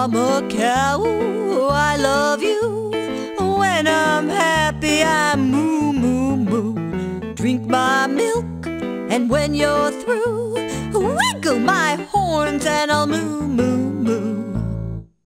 Mama cow, I love you. When I'm happy, I moo, moo, moo. Drink my milk, and when you're through, wiggle my horns and I'll moo, moo.